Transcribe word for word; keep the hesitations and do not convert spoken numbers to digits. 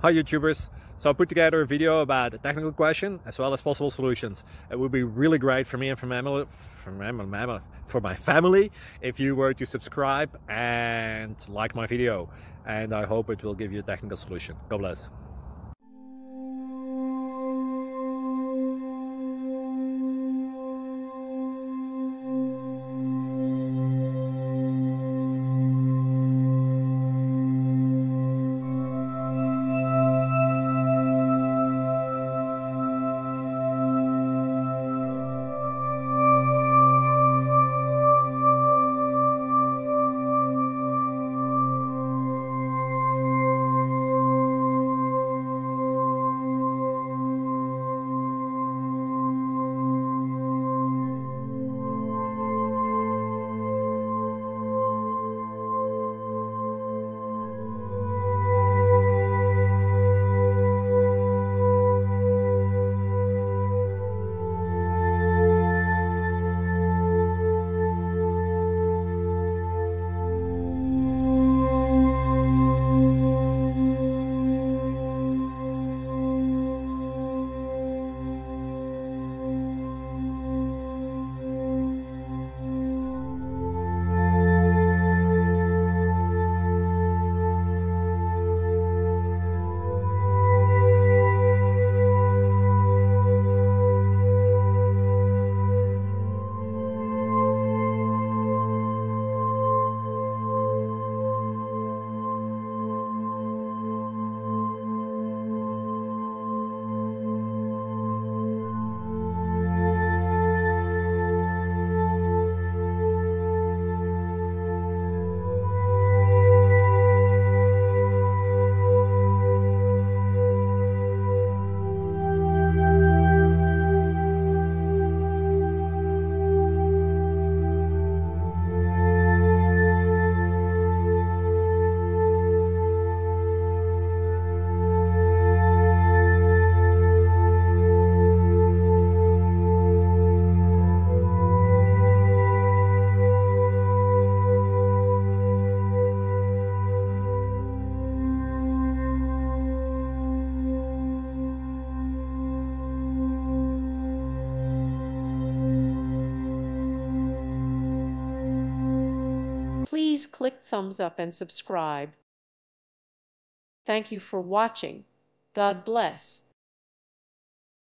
Hi YouTubers! So I put together a video about a technical question as well as possible solutions. It would be really great for me and for my family, for my, for my family if you were to subscribe and like my video. And I hope it will give you a technical solution. God bless. Please click thumbs up and subscribe. Thank you for watching. God bless.